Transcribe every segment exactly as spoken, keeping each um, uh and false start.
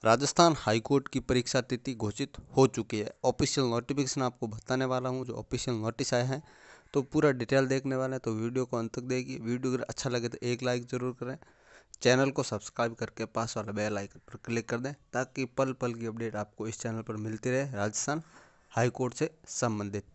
Rajasthan high court की परीक्षा तिथि घोषित हो चुकी है। ऑफिशियल नोटिफिकेशन आपको बताने वाला हूं, जो ऑफिशियल नोटिस आया है। तो पूरा डिटेल देखने वाला है, तो वीडियो को अंत तक देखिए। वीडियो अगर अच्छा लगे तो एक लाइक ज़रूर करें। चैनल को सब्सक्राइब करके पास वाला बेल आइकन पर क्लिक कर दें, ताकि पल पल की अपडेट आपको इस चैनल पर मिलती रहे राजस्थान हाईकोर्ट से संबंधित।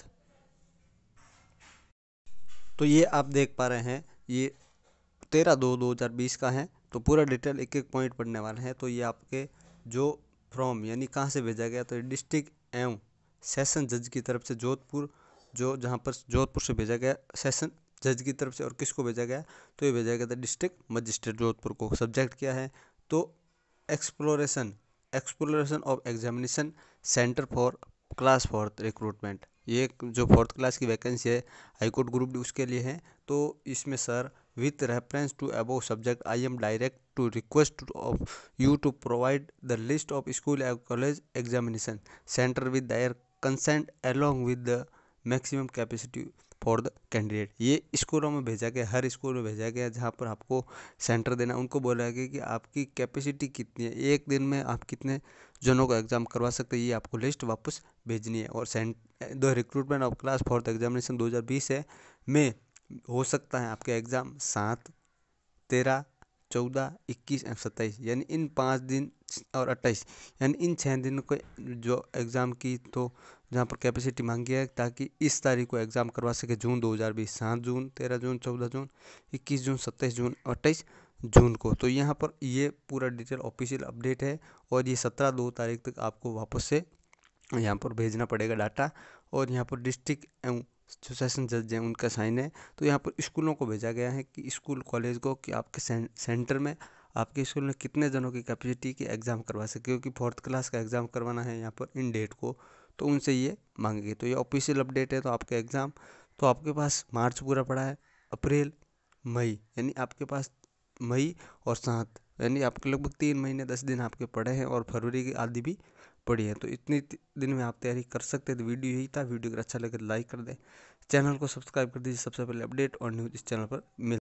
तो ये आप देख पा रहे हैं, ये तेरह दो दो हज़ार बीस का है। तो पूरा डिटेल एक एक पॉइंट पढ़ने वाले हैं। तो ये आपके जो फ्रॉम यानी कहाँ से भेजा गया, तो डिस्ट्रिक्ट एवं सेशन जज की तरफ से जोधपुर, जो जहाँ पर जोधपुर से भेजा गया सेशन जज की तरफ से। और किसको भेजा गया, तो ये भेजा गया था डिस्ट्रिक्ट मजिस्ट्रेट जोधपुर को। सब्जेक्ट क्या है, तो exploration exploration of examination centre for class fourth recruitment. ये एक जो फोर्थ क्लास की वैकेंसी है हाईकोर्ट ग्रुप डी उसके लिए है। तो इसमें sir, with reference to above subject I am direct to request of you to provide the list of school and college examination centre with their consent along with the maximum capacity for the candidate. ये स्कूलों में भेजा गया, हर school में भेजा गया जहाँ पर आपको सेंटर देना। उनको बोला गया कि आपकी कैपेसिटी कितनी है, एक दिन में आप कितने जनों का एग्जाम करवा सकते हैं, ये आपको लिस्ट वापस भेजनी है। और sent the recruitment of class fourth examination दो हज़ार बीस है में हो सकता है आपके एग्ज़ाम सात, तेरह, चौदह, इक्कीस एवं सत्ताईस, यानी इन पाँच दिन और अट्ठाईस, यानी इन छः दिन को जो एग्ज़ाम की, तो जहाँ पर कैपेसिटी मांगी है ताकि इस तारीख को एग्ज़ाम करवा सके। जून दो हज़ार बीस, सात जून, तेरह जून, चौदह जून, इक्कीस जून, सत्ताईस जून, अट्ठाईस जून को। तो यहाँ पर ये पूरा डिटेल ऑफिशियल अपडेट है। और ये सत्रह दो तारीख तक आपको वापस से यहाँ पर भेजना पड़ेगा डाटा। और यहाँ पर डिस्ट्रिक्ट एवं जो सेशन जज हैं उनका साइन है। तो यहाँ पर स्कूलों को भेजा गया है कि स्कूल कॉलेज को, कि आपके सेंटर में आपके स्कूल में कितने जनों की कैपेसिटी की एग्ज़ाम करवा सके, क्योंकि फोर्थ क्लास का एग्ज़ाम करवाना है यहाँ पर इन डेट को। तो उनसे ये मांगेगी। तो ये ऑफिशियल अपडेट है। तो आपके एग्ज़ाम, तो आपके पास मार्च पूरा पड़ा है, अप्रैल, मई, यानी आपके पास मई और सात, यानी आपके लगभग तीन महीने दस दिन आपके पड़े हैं। और फरवरी की आधी भी पड़ी है। तो इतनी दिन में आप तैयारी कर सकते हैं। तो वीडियो यही था। वीडियो अगर अच्छा लगे तो लाइक कर दें, चैनल को सब्सक्राइब कर दीजिए। सबसे पहले अपडेट और न्यूज़ इस चैनल पर मिल